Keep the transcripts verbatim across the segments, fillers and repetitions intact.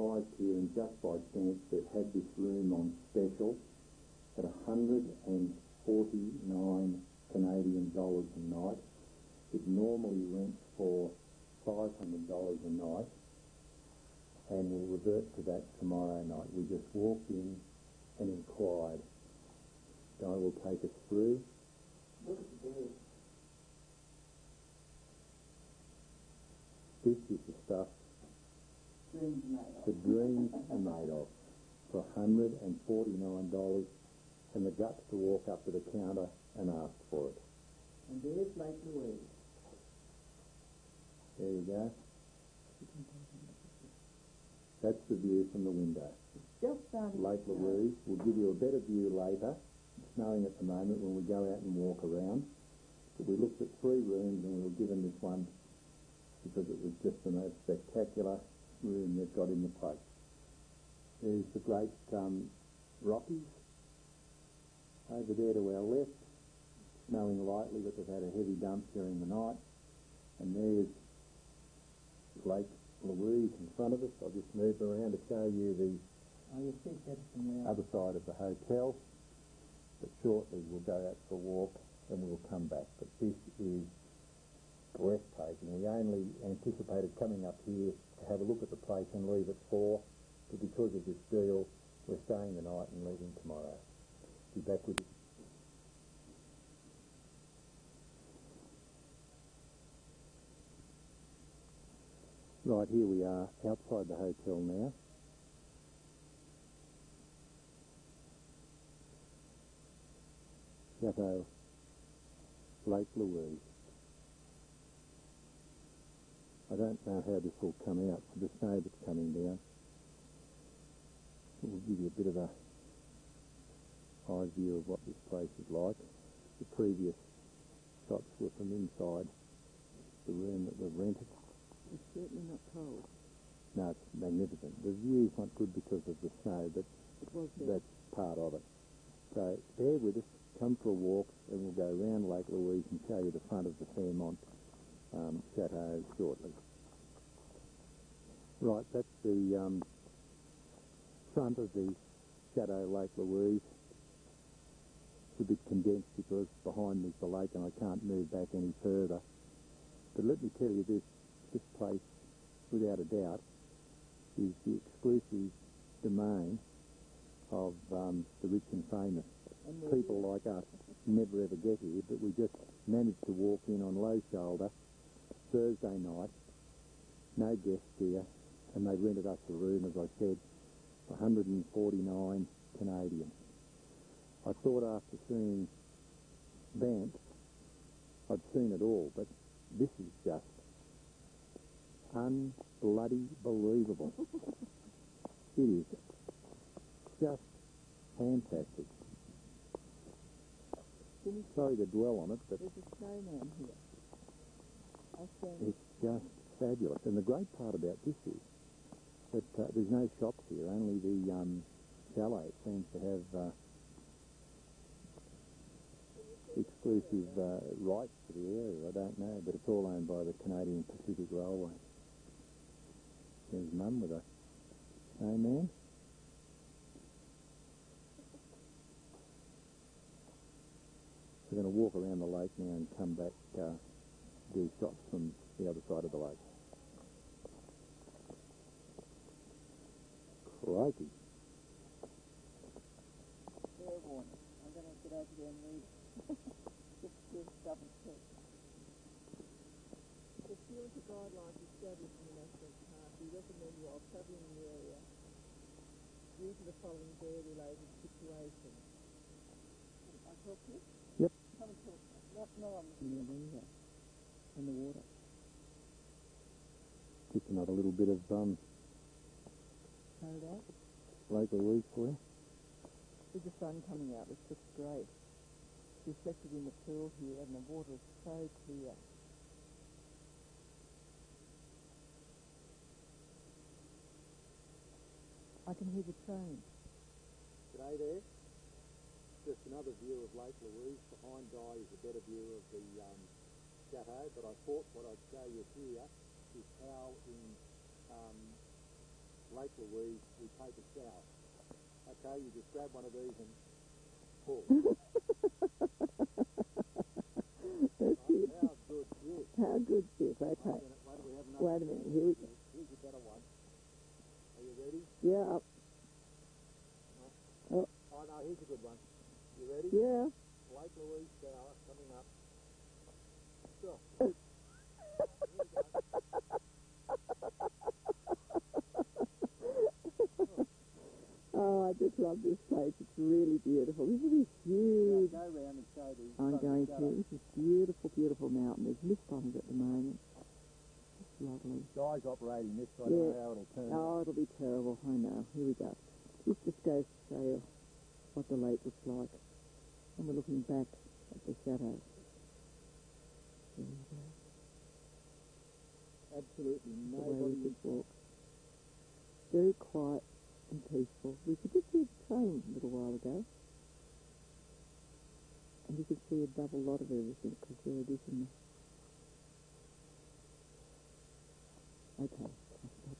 arrived here and just by chance they've had this room on special at one hundred forty-nine Canadian dollars a night. It normally rents for five hundred dollars a night, and we'll revert to that tomorrow night. We just walked in and inquired. Guy will take us through. Look at the bed. This is the stuff Dreams made of. the dreams are made of for one hundred forty-nine dollars, and the guts to walk up to the counter and ask for it. And there's Lake Louise. There you go. That's the view from the window. Just starting Lake to snow. Louise. We'll give you a better view later. It's snowing at the moment when we go out and walk around. But we looked at three rooms and we were given this one because it was just the most spectacular room they've got in the place. There's the great um, Rockies over there to our left, snowing lightly, but they've had a heavy dump during the night. And there's Lake Louise in front of us. I'll just move around to show you the Oh, you see better from there. other side of the hotel. But shortly we'll go out for a walk and we'll come back. But this is breathtaking. We only anticipated coming up here to have a look at the place and leave at four, but because of this deal, we're staying the night and leaving tomorrow. Be back with you. Right, here we are outside the hotel now. Chateau Lake Louise. I don't know how this will come out with the snow that's coming down. It will give you a bit of a eye view of what this place is like. The previous shots were from inside the room that we've rented. It's certainly not cold. No, it's magnificent. The view's not good because of the snow, but It was there. that's part of it. So bear with us, come for a walk, and we'll go round Lake Louise and show you the front of the Fairmont um, Chateau shortly. Right, that's the um, front of the Chateau Lake Louise. It's a bit condensed because behind me is the lake and I can't move back any further. But let me tell you this, this place, without a doubt, is the exclusive domain of um, the rich and famous. And People like us never ever get here, but we just managed to walk in on low shoulder Thursday night, no guests here, and they rented us a room, as I said, for one hundred forty-nine Canadian. I thought after seeing Banff, I'd seen it all, but this is just un-bloody believable. It is just fantastic. Sorry to dwell on it, but There's a snowman here. I stand it's just fabulous. And the great part about this is that uh, there's no shops here, only the um, chalet seems to have uh, exclusive uh, rights to the area. I don't know, but it's all owned by the Canadian Pacific Railway. There's Mum with a snowman. We're going to walk around the lake now and come back, uh, do shots from the other side of the lake. Crikey. fair warning. I'm going to get over there and read it. Just do double check. The series of guidelines established in the National Park, we recommend while travelling in the area due to the following bear-related situations. I talk to you? Yep. Come and talk. No, no, I'm in the window. In the water. Just another little bit of um, Hold out. Lake Louise for you. With the sun coming out, it's just great. It's reflected in the pool here, and the water is so clear. I can hear the train. G'day there. Just another view of Lake Louise. Behind Guy is a better view of the um, chateau, but I thought what I'd show you here is how in um, Lake Lake Louise, we take it south. Okay, you just grab one of these and pull. That's it. How good this? How good this? Okay. Wait a minute, wait, do we have another Wait a minute. Here we go. Here's a better one. Are you ready? Yeah. Oh, no, here's a good one. You ready? Yeah. Lake Louise Tower coming up. Sure. Oh, I just love this place. It's really beautiful. This is huge. Go round and show these. I'm going to. This is beautiful, beautiful mountain. There's mist on it at the moment. It's lovely. Guy's operating this, so I Yeah. don't know how it'll turn. Oh, it'll be terrible. I know. Here we go. This just goes to show you what the lake looks like. And we're looking back at the shadows. There you go. Absolutely The way we nobody. just walk. Very quiet and peaceful. We could just see the train a little while ago. And you could see a double lot of everything because there it is in the... Okay, I'll stop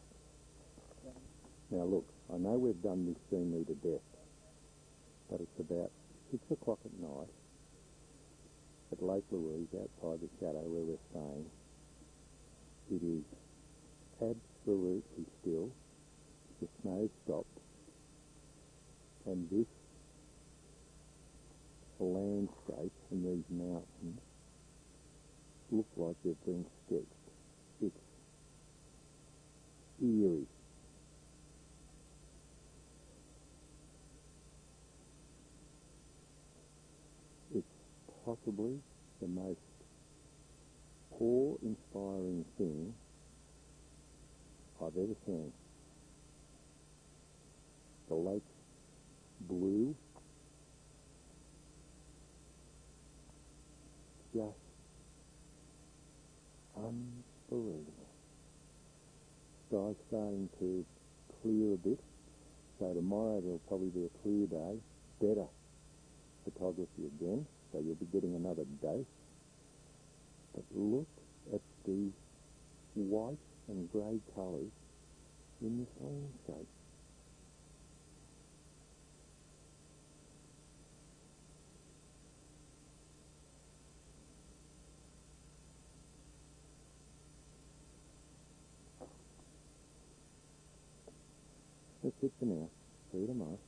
now. Now look, I know we've done this scenery to death, but it's about six o'clock at night at Lake Louise outside the shadow where we're staying. It is absolutely still. The snow stopped, and this landscape and these mountains look like they've been sketched. It's eerie. It's possibly the most awe-inspiring thing I've ever seen. The lake's blue, just unbelievable. Sky's starting to clear a bit, so tomorrow there'll probably be a clear day, better photography again, so you'll be getting another dose. But look at the white and grey colours in this landscape. That's it for now. See you tomorrow.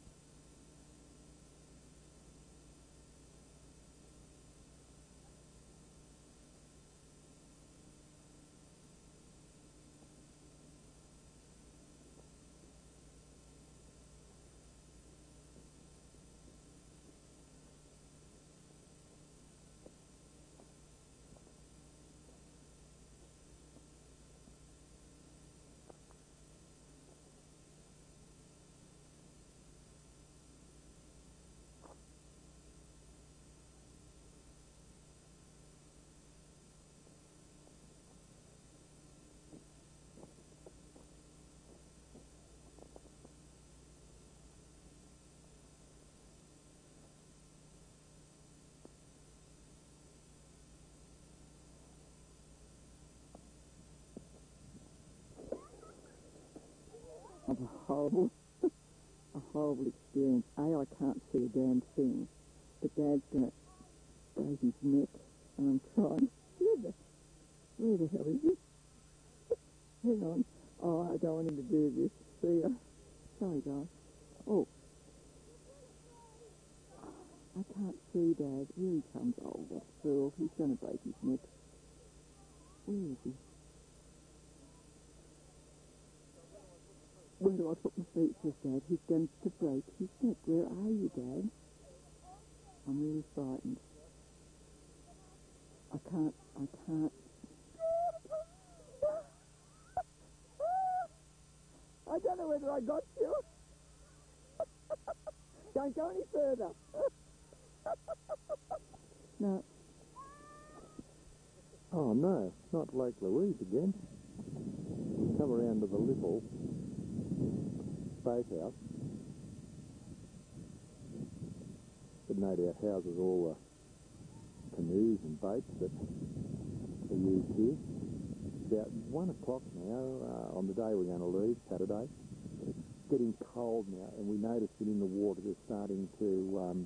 Of a horrible, a horrible experience. A, I can't see a damn thing, but Dad's going to break his neck, and I'm trying. Where the, where the hell is he? Hang on. Oh, I don't want him to do this. See ya. Sorry, guys. Oh. I can't see Dad. Here he comes. Oh, that fool. He's going to break his neck. Where is he? Where do I put my feet, says Dad? He's going to break his neck. Where are you, Dad? I'm really frightened. I can't, I can't. I don't know whether I got you. Don't go any further. No. Oh no, not Lake Louise again. We come around to the little boathouse. But no doubt houses all the canoes and boats that are used here. about one o'clock now uh, on the day we're going to leave, Saturday. It's getting cold now, and we notice that in the water they're starting to um,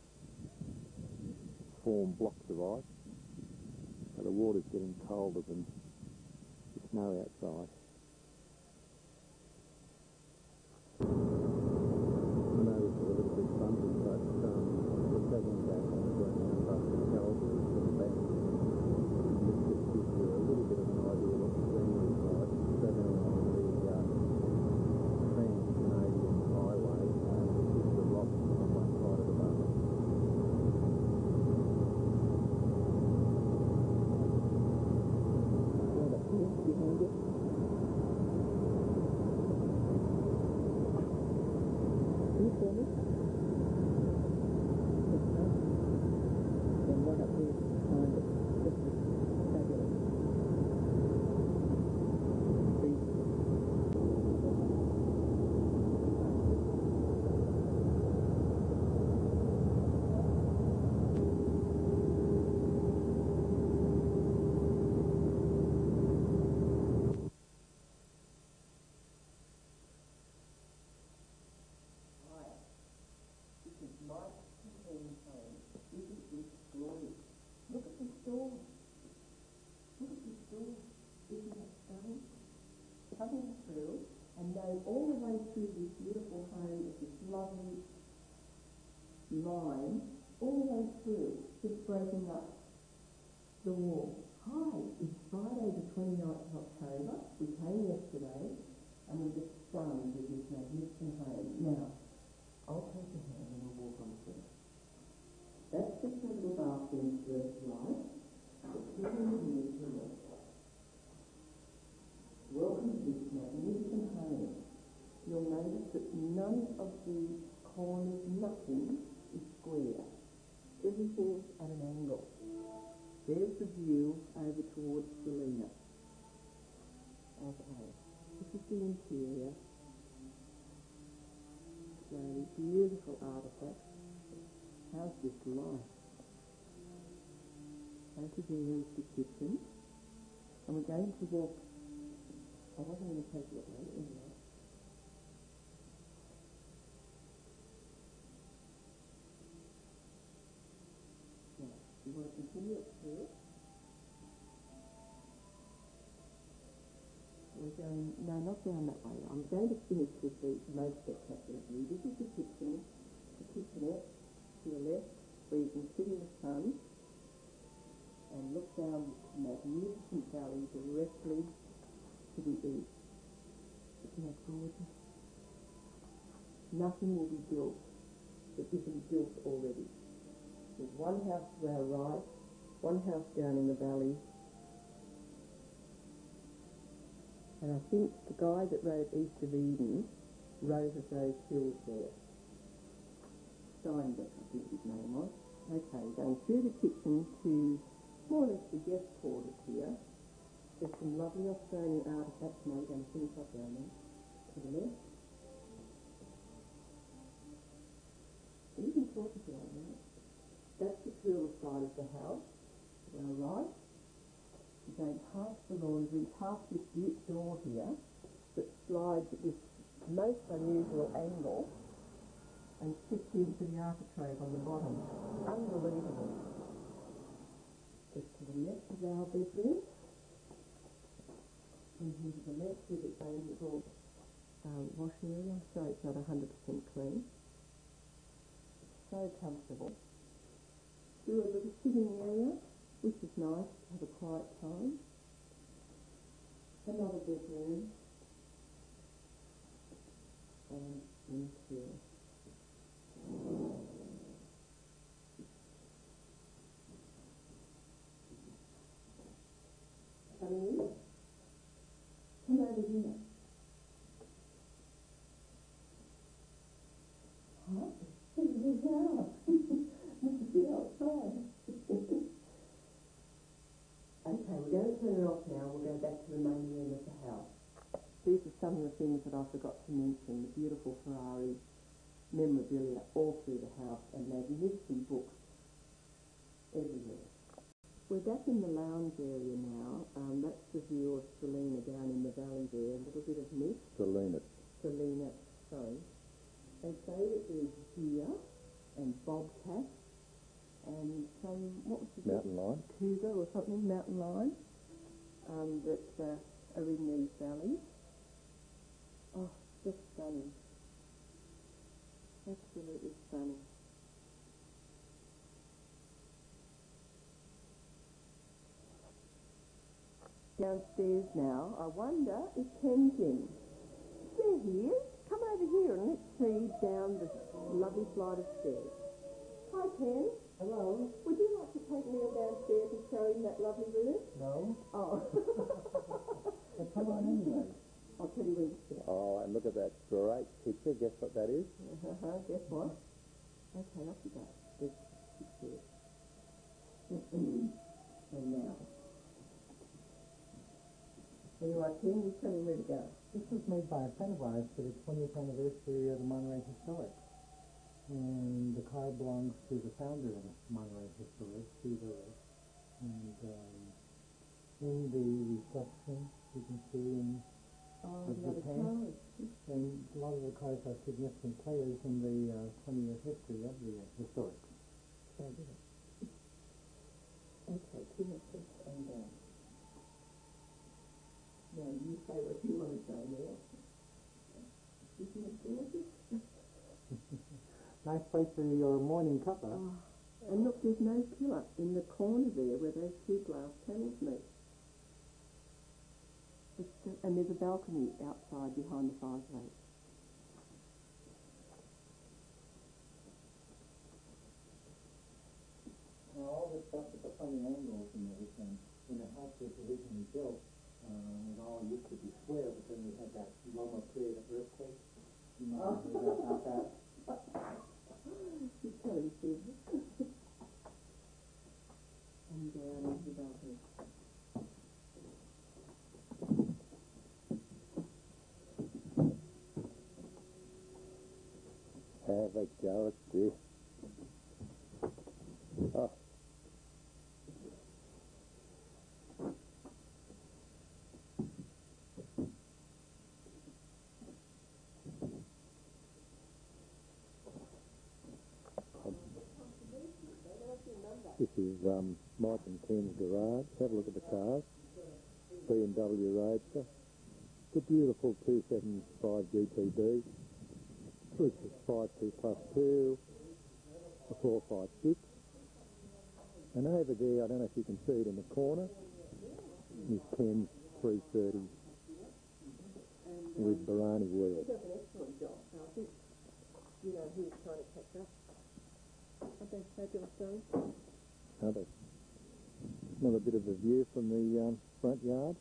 form blocks of ice. So the water's getting colder than the snow outside. I know it's a little bit bumpy, but um, we're travelling back on the ground up to Calgary and back. This just gives you a little bit of an idea what the scenery is like. Travelling on the uh, Trans-Canadian Highway, uh, which is the rocks on one side of the bumper. Behind it. Can you feel me? Then right up there behind it. This is fabulous. Breathe. Look at this door. Look at this door. Isn't that stunning? Coming through, and then all the way through this beautiful home is this lovely line, all the way through, just breaking up the wall. Hi, it's Friday the twenty-ninth of October. We came yesterday, and we're just stunned with this magnificent home. Now, I'll take your hand and we'll walk on through. That's just a little bathroom to the right. It's really near to the left. Welcome to this magnificent home. You'll notice that none of the corners, nothing is square. Everything's at an angle. There's the view over towards Selena. Okay, this is the interior. So beautiful artifacts. How's this light? Over there is the kitchen. And we're going to walk. I wasn't going to take it away anyway. Now, you want to continue up here? We're going, no, not down that way. I'm going to finish with the most spectacular view. This is the kitchen, the kitchenette to your left, where you can sit in the sun and look down this magnificent valley directly to the east. Isn't that gorgeous? Nothing will be built that isn't built already. There's one house to our right, one house down in the valley, and I think the guy that wrote East of Eden wrote of those hills there. Steinbeck, I think his name was. Okay, going through the kitchen to more or less the guest quarters here. There's some lovely Australian artefacts. Now we're going to finish up down there. To the left. And you can talk if you like that. That's the tool side of the house. To our right. You're going past the laundry, past this deep door here that slides at this most unusual angle and sits into the architrave on the bottom. Unbelievable. Just to the left is our bedroom. And here to the left is its own little um, wash area. I'm sorry it's not one hundred percent clean. So comfortable. Do a little sitting area, which is nice to have a quiet time. Another bedroom. And into Come in. Come over here. Huh? This is his house. This is the outside. Okay, we're going to turn it off now. We'll go back to the main room of the house. These are some of the things that I forgot to mention. The beautiful Ferrari memorabilia all through the house and magnificent books everywhere. We're back in the lounge area now. Um, that's the view of Salina down in the valley there. A little bit of mist. Salinas. Salina, sorry. They say that there's deer and bobcat and some, what was it? Mountain lion. Cougar or something, mountain lion, um, that uh, are in these valleys. Oh, just stunning. Absolutely stunning. Downstairs now. I wonder if Ken's in. There he is. Come over here and let's see down the lovely flight of stairs. Hi, Ken. Hello? Would you like to take Neil downstairs and show him that lovely room? No? Oh. But come on anyway. I'll tell you when to sit. Oh, and look at that great picture. Guess what that is? Uh-huh. Guess what? Okay, off you go. There's six stairs. And now. There you are, Ken. You tell me where to go. This was made by a friend of ours for the twentieth anniversary of the Monterey Historic. And the car belongs to the founder of Monterey Historic, Steve Earle. And um, in the reception, you can see in Oh, the, the the other paint, cars. and a lot of the cars are significant players in the uh, twenty-year history of the uh, historic. Fabulous. Okay, two more steps and down. Now you say what you want to say now. Isn't it gorgeous? Nice place for your morning cuppa. Oh, and look, there's no pillar in the corner there where those two glass panels meet. It's just, and there's a balcony outside behind the fireplace. Now, all this stuff with the funny angles and everything, when the house was originally built, uh, it all used to be square, but then we had that Loma Prieta earthquake. You know, about that. You're telling me, Steve. And down into the balcony. Have a go at this. Oh. This is um, Mike and Ken's garage. Have a look at the cars. B M W Roadster. The beautiful two seventy-five G T B. Which is five two plus two. A four five six. And over there, I don't know if you can see it in the corner, is Ken's three thirty with Barani wheels. He does an excellent job. Now, I think, you know, he was trying to catch up. Aren't they fabulous stories? Another, another bit of a view from the um, front yard.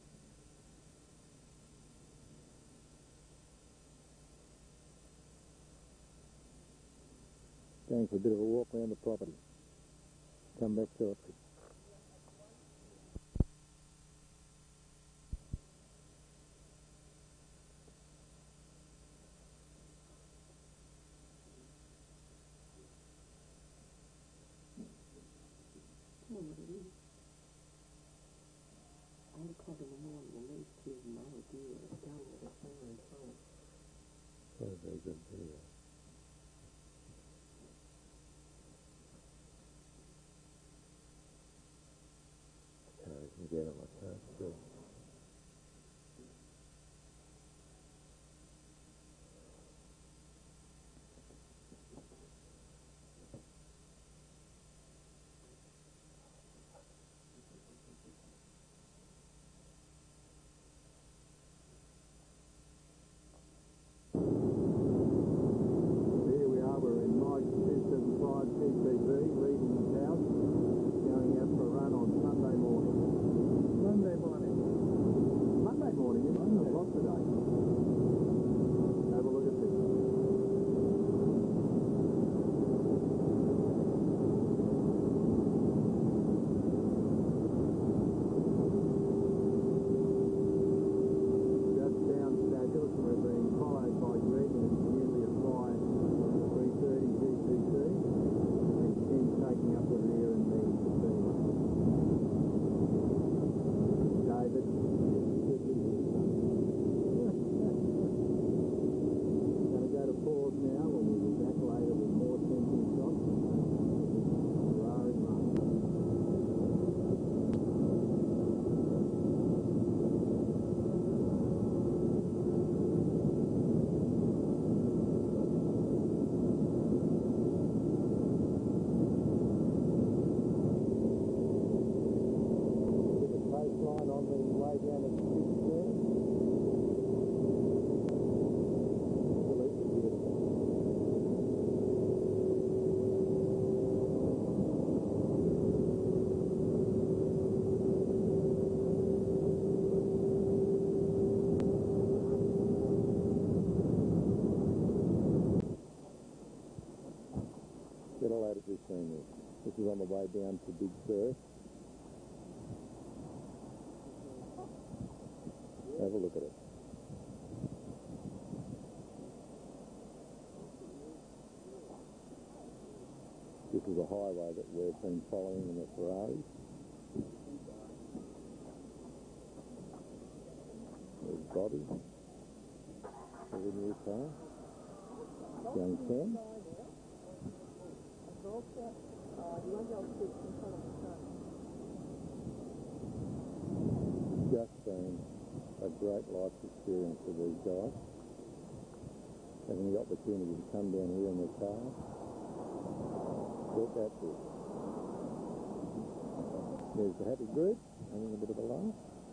Going for a bit of a walk around the property. Come back shortly. Tell them what it is. Eight o'clock in the morning and these two male deer are going at a fire time. Very, very good video. is on the way down to Big Sur. Have a look at it. This is a highway that we've been following in the Ferrari. There's Bobby. There's a new car. Young Sam. Just been a great life experience for these guys. Having the opportunity to come down here in their car. Look at this. There's the happy group, having a bit of a laugh.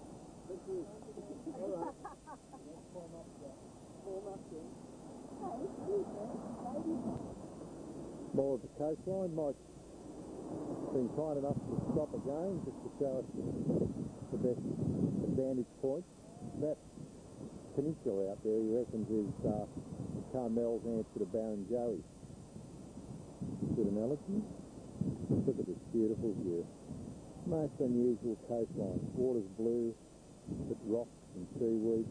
More of the coastline. Mike's been kind enough to stop again just to show us the best vantage point. That peninsula out there, he reckons, is uh, Carmel's answer to Barrenjoey. Good analogy. Look at this beautiful view. Most unusual coastline. Water's blue, with rocks and seaweed.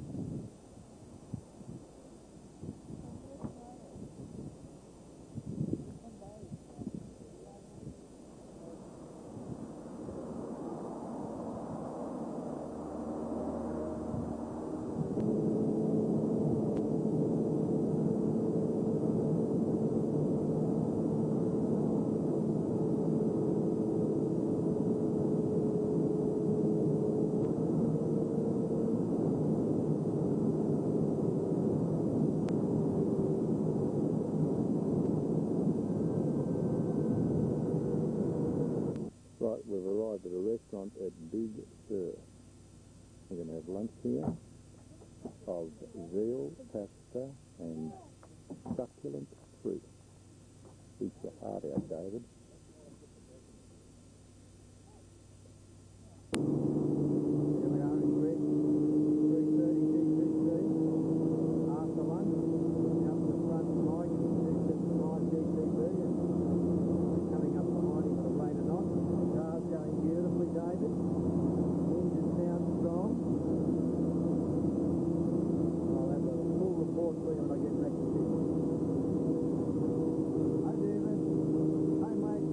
Right, we've arrived at a restaurant at Big Sur. We're going to have lunch here of veal, pasta and succulent fruit. Eat your heart out, David. Here we are in Greg, three thirty G T C. After lunch, up the front Mike, two seventy-five G T B. Coming up behind him with a rain and knot. Car's going beautifully, David. Engine sounds strong. I'll have a full report for you when I get back to you. Hi, David. Hi, Mike.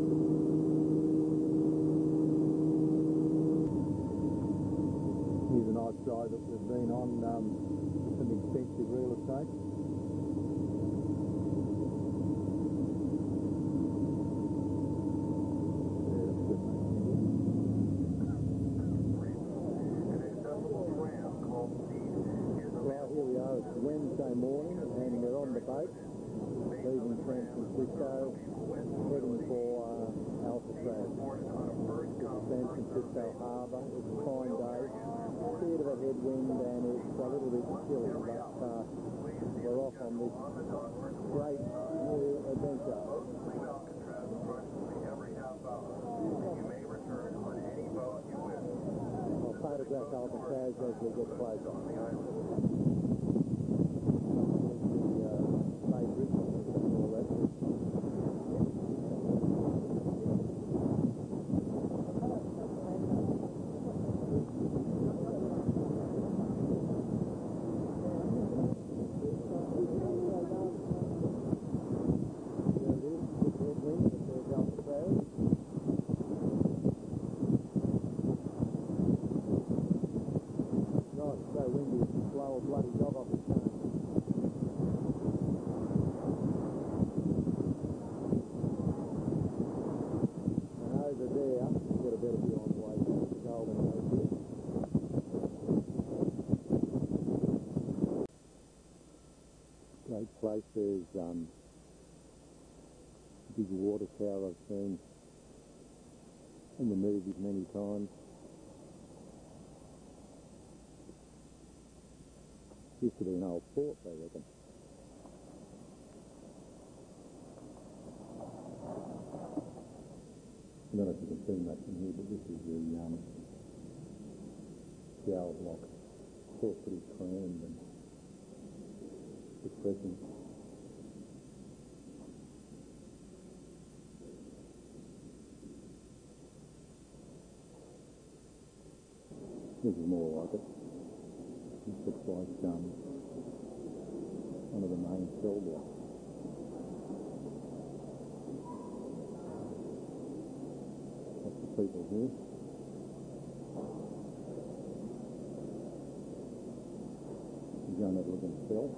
Here's a nice drive that we've been on um, some expensive real estate. Well, here we are. It's Wednesday morning, and we're on the boat, leaving San Francisco, heading for uh, Alcatraz. San Francisco Harbour. It's a fine day. A bit of a headwind, and it's a little bit chilly, but uh, we're off on this great new adventure. I'll photograph Alcatraz as we get closer. Bloody dog off his car. And over there, we've got a better view on the way down to the Golden Gate here. Great place. There's um, a big water tower I've seen in the movies many times. Used to be an old fort, I reckon. I don't know if you can see much in here, but this is the um, shower block. It's all pretty crammed and depressing. This is more like it. This looks like um, one of the main cell blocks. Lots of people here. We're going to have a look at the cell.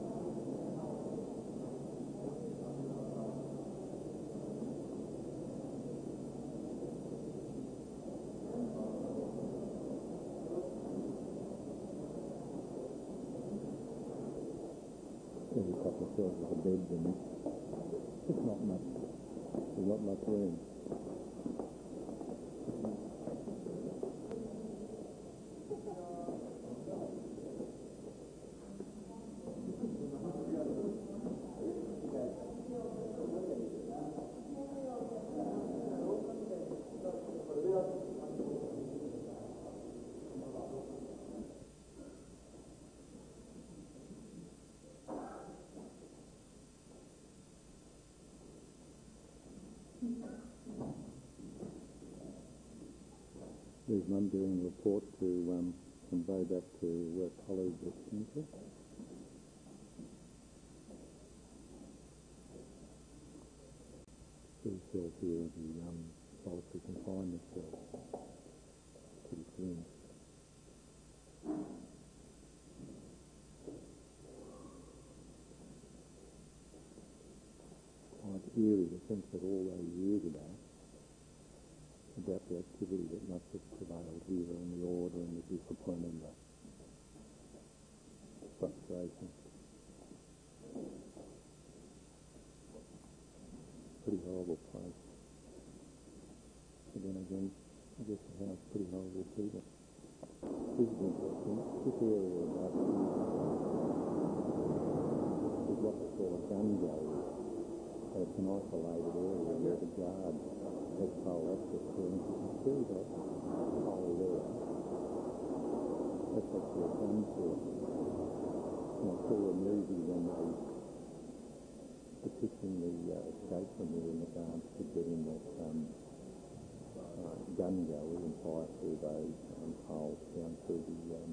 There's a couple of cells with the beds in it. It's not much. There's not much room. There's Mum doing a report to um, convey back to uh, colleagues at Central. Three cells here, the um, solitary confinement cells. Pretty slim. Quite eerie to think that all those years ago, about the activity that must have prevailed here and the order and the discipline and the frustration. Pretty horrible place. But then again, I guess it has pretty horrible people. This is interesting. This area about is what they call a gun gallery. So it's an isolated area where the guards has sole access to, and you can see that hole there. That's actually a gun port. And I saw a movie when they depicting the uh, escape from here in the guards to get in that um, uh, gun gallery and fire through those um, holes down through the um,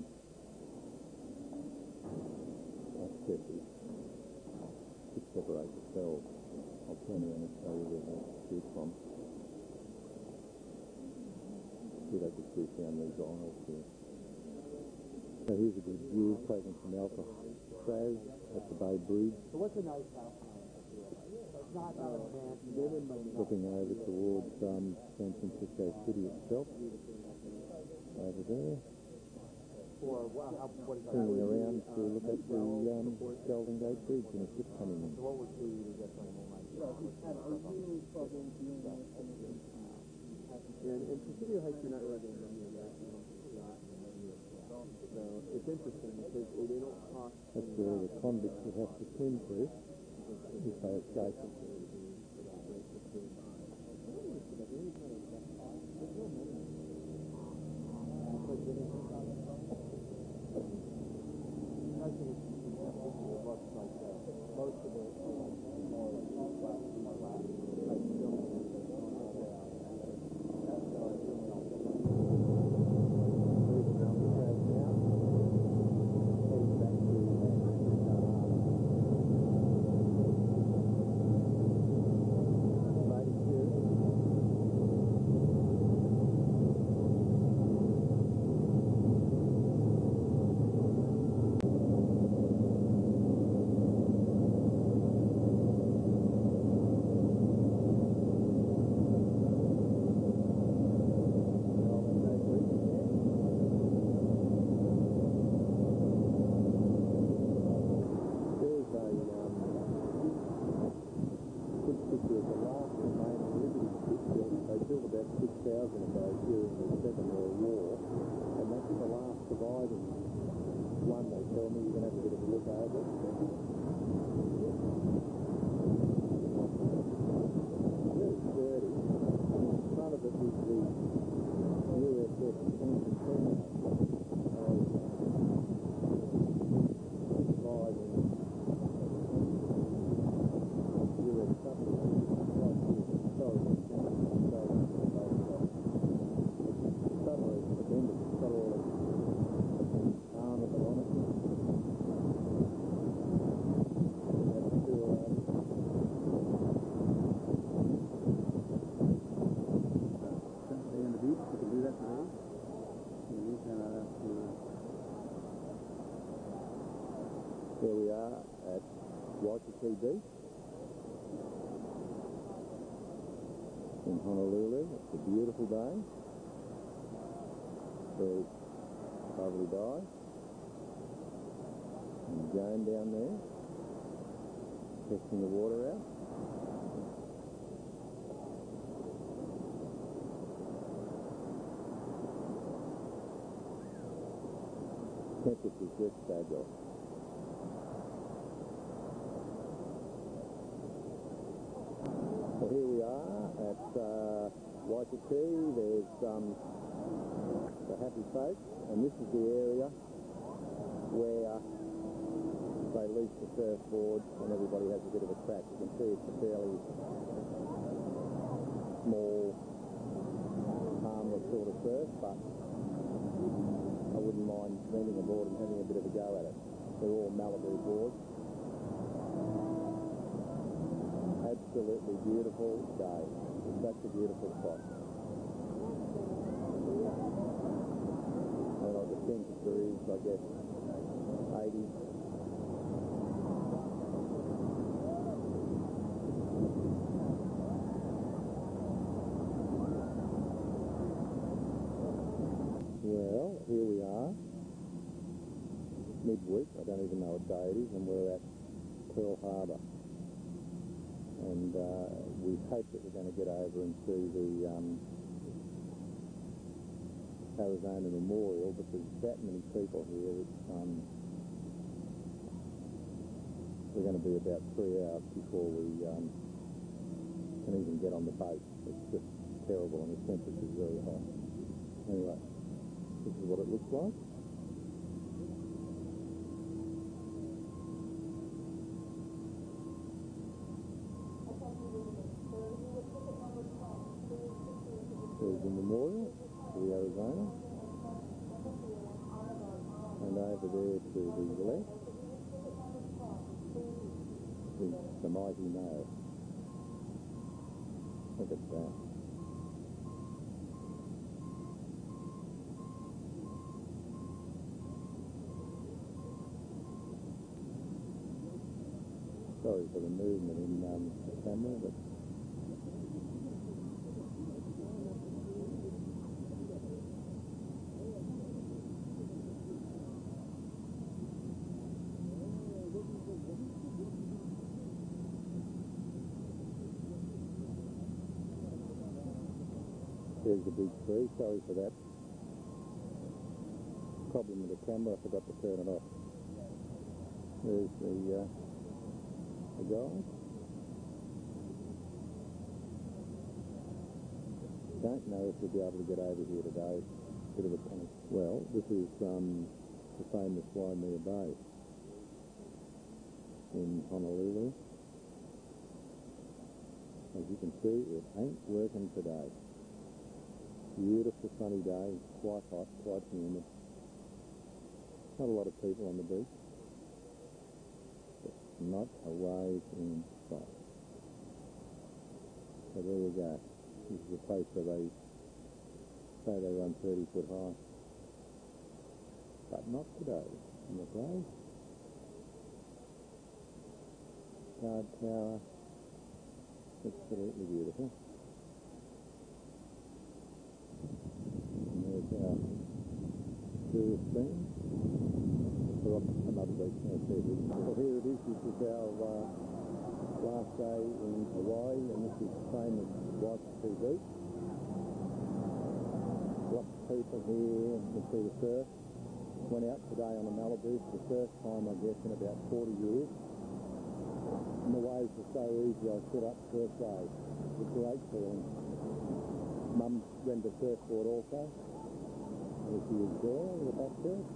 accesses to separate the cells. I'll turn around and show you where they shoot from. See, they could shoot down these aisles here. So here's a good view taken from Alcatraz at the Bay Bridge. So what's a nice house? It's not uh, looking over towards um, San Francisco City itself. Over there. Or well, how, what is Turning around to look at the um, Golden Gate Bridge and a ship coming in. So what would be the difference? And, and Presidio Heights, you're not really going to be there. So it's interesting because they don't talk. That's where the convicts would have to swim through if they escape. Most of it six thousand of those during the Second World War, and that's the last surviving one, they tell me. You're going to have a bit of a look over it. Very sturdy. In front of it is the U S S Constantine as surviving U S submarine. Sorry, sorry. Submarine, at the end of it, got all the Here we are at Waikiki Beach in Honolulu. It's a beautiful day. There's lovely dive. And Joan down there, testing the water out. Temperature's just fabulous. Well, here we are at uh, Waikiki. There's um, the happy folks, and this is the area where they lease the surfboards and everybody has a bit of a crack. You can see it's a fairly small, harmless sort of surf, but I wouldn't mind renting a board and having a bit of a go at it. They're all Malibu boards. Absolutely beautiful day. It's such a beautiful spot. And like the temperature is, I guess, eighty. Well, here we are, midweek. I don't even know what day it is, and we're at Pearl Harbor. And uh, we hope that we're going to get over and see the um, Arizona Memorial, but there's that many people here. It's, um, we're going to be about three hours before we um, can even get on the boat. It's just terrible, and the temperature's very hot. Anyway, this is what it looks like. There's the memorial to the Arizona, and over there to the left is the mighty Nile. Look at that. Sorry for the movement in um, the camera, but there's the big tree. Sorry for that. Problem with the camera, I forgot to turn it off. There's the, uh, the guys. Don't know if we'll be able to get over here today. Bit of a panic. Well, this is um, the famous Waimea Bay in Honolulu. As you can see, it ain't working today. Beautiful sunny day, quite hot, quite humid. Not a lot of people on the beach, but not a wave in sight. So there you go. This is a place where they say they run thirty foot high. But not today, I'm afraid. Guard tower, absolutely beautiful. Uh, tourist thing. We're on another beach now, too. Well, here it is. This is our uh, last day in Hawaii, and this is the famous Waikiki Beach. Lots of people here. You can see the surf. Went out today on a Malibu for the first time, I guess, in about forty years. And the waves were so easy, I stood up first day. It was a great feeling. Mum rented a surfboard also. There she is there, in the back there.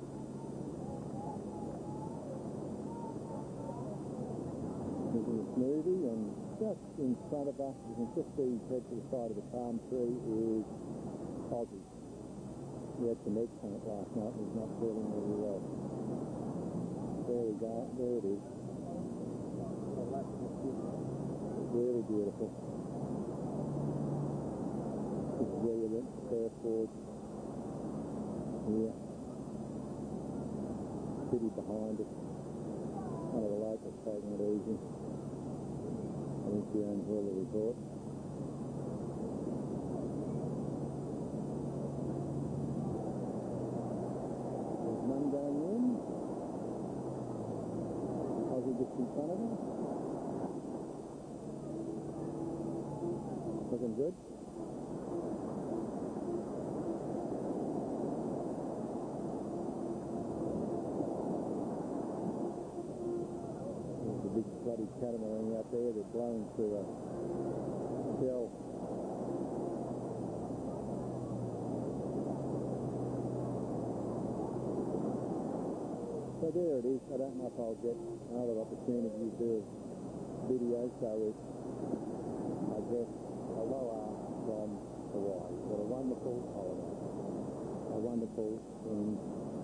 There's a smoothie, and just in front of us, you can just see head to the side of the palm tree is Aussie. We had some eggs on it last night, and he's not feeling really well. There we go, there it is. It's really beautiful. This is where you rent the surfboard. Here, city behind it. Just taking it easy. I think she owns all the resort. There's one going in. Aussie just in front of her. Looking good. There's a big bloody catamaran out there. They're blowing through a shell. So there it is. I don't know if I'll get another opportunity to do a video, so it's, I guess, aloha from Hawaii. What a wonderful holiday. A wonderful thing